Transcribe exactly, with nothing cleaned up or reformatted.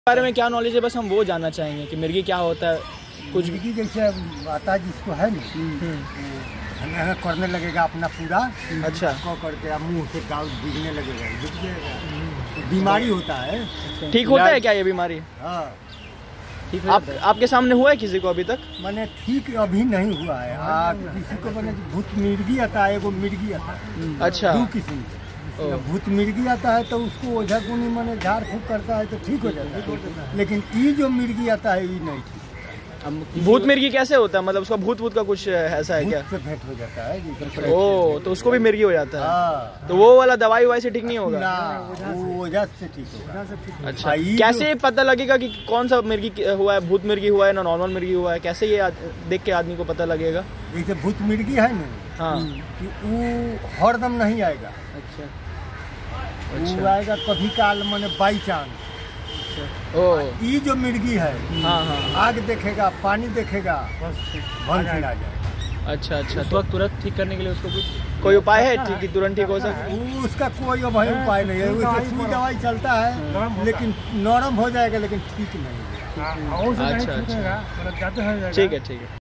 बारे में क्या नॉलेज है, बस हम वो जानना चाहेंगे कि मिर्गी क्या होता है। कुछ मिर्गी जैसे आता जिसको है ना करने लगेगा अपना पूरा, अच्छा को करके मुंह से गाल दिखने लगेगा, दिख जाएगा। बीमारी होता है, ठीक होता है क्या ये बीमारी? हाँ ठीक। आप आपके सामने हुआ है किसी को अभी तक? मैंने ठीक अभी नहीं हुआ है। आ, किसी को मैंने भूत मिर्गी आता है, वो मिर्गी आता है, अच्छा दो किस्म के। भूत मिर्गी आता है तो उसको ओझा गुनी मैंने झाड़ फूक करता है तो ठीक हो जाता है, लेकिन ये जो मिर्गी आता है ये नहीं ठीक। भूत मिर्गी कैसे होता है, मतलब उसका भूत भूत का कुछ ऐसा है क्या? से भेंट हो जाता है। ओ, तो उसको भी मिर्गी हो जाता है। हाँ। तो वो वाला दवाई ववाई से ठीक नहीं होगा ना, वो ओझा से ठीक होगा। अच्छा, कैसे पता लगेगा कि कौन सा मिर्गी हुआ है, भूत मिर्गी हुआ है ना नॉर्मल मिर्गी हुआ है? कैसे ये देख के आदमी को पता लगेगा? जैसे भूत मिर्गी है ना, हाँ, कि वो हरदम नहीं आएगा। अच्छा, वो आएगा कभी काल मैंने बाई चांस। ओ, ये जो मिर्गी है, हाँ हाँ, आग देखेगा, पानी देखेगा, भन आ जाएगा। अच्छा अच्छा, तो तुरंत ठीक करने के लिए उसको कुछ कोई उपाय है ठीक कि तुरंत ठीक हो सके? उसका कोई उपाय नहीं है, वैसे सुई दवाई चलता है लेकिन नरम हो जाएगा, लेकिन ठीक नहीं है। अच्छा अच्छा, ठीक है ठीक है।